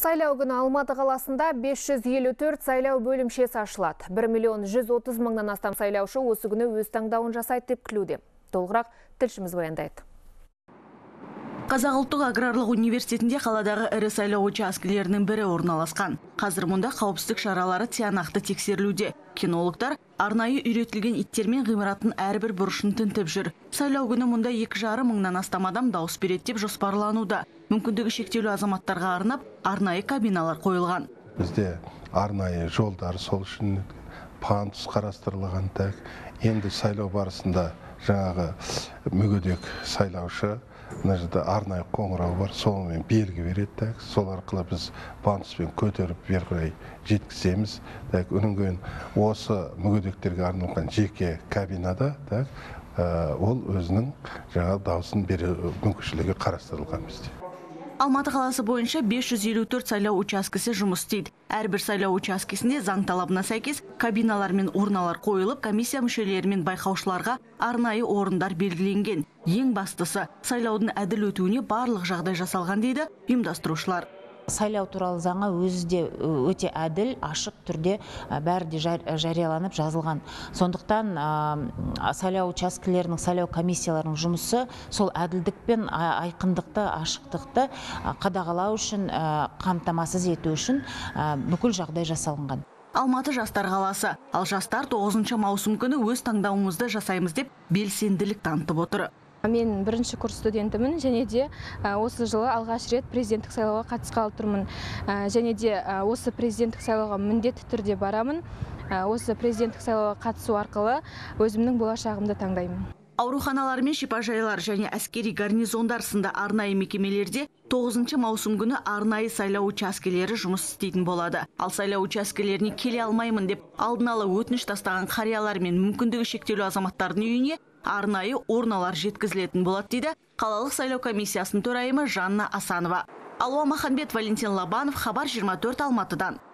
Сайлау күні Алматы қаласында 554 сайлау бөлімшесі ашылады. 1.130.000-нан астам сайлаушы осы күні өз таңдауын жасайды деп күтілуде. Толығырақ тілшіміз баяндайды. Қазақ ұлттық аграрлық университетінде қаладағы ірі сайлау учаскелерінің бірі орналасқан. Қазір мұнда қауіпсіздік шаралары тиянақты тексерілуде. Кинологтар арнайы үйретілген иттермен ғимараттың әрбір бұрышын тінтіп жүр. Сайлау күні мұнда 2,5 мыңнан астам адам дауыс береді деп жоспарлануда. Мүмкіндігі шектеулі азаматтарға арнап арнайы кабиналар қойылған. Бізде арнайы жолдар, сол үшін пандус қарастырылған. Енді сайлау барысында жаңағы мүгедек сайлаушы арнайы қоңырау бар, сонымен белгі береді. Сол арқылы біз пандуспен көтеріп бері қарай жеткіземіз. Онан кейін осы мүгедектерге арналған жеке кабинада ол өзінің жаңа дауысын беру мүмкіншілігі қарастырылған бізде. Алматы қаласы бойынша 554 сайлау учаскесі жұмыс істейді. Әрбір сайлау учаскесінде заң талабына сәйкес кабиналар мен орналар қойылып, комиссия мүшелері мен байқаушыларға арнайы орындар белгіленген. Ең бастысы, сайлаудың әділ өтуіне барлық жағдай жасалған дейді ұйымдастырушылар. Сайлау туралы заңы өзі де өте әділ, ашық түрде бәрі де жарияланып жазылған. Сондықтан сайлау учаскелерінің, сайлау комиссияларының жұмысы сол әділдік пен айқындықты, ашықтықты қадағалау үшін, қамтамасыз ету үшін бүкіл жағдай жасалынған. Алматы жастар қаласы, ал жастар 9 маусым күні өз таңдауымызды жасаймыз деп белсенділік танытып отыр. Мен бірінші курс студентімін, және де осы жылы алғаш рет президенттік сайлауға қатысқалы тұрмын. Және де осы президенттік сайлауға міндетті түрде барамын. Осы президенттік сайлауға қатысу арқылы өзімнің болашағымды таңдаймын. Ауруханалар мен шипажайлар және әскери гарнизондар сынды арнайы мекемелерде 9 маусым күні арнайы сайлау учаскелері жұмыс істейтін болады. Ал сайлау учаскелеріне келе алмаймын деп алдын ала өтініш тастаған қариялар мен мүмкіндігі шектеулі азаматтардың үйіне арнайы орналар жеткізілетін болады дейді қалалық сайлау комиссиясының төрайымы Жанна Асанова. Алуа Маханбет, Валентин Лабанов, Хабар 24 Алматыдан.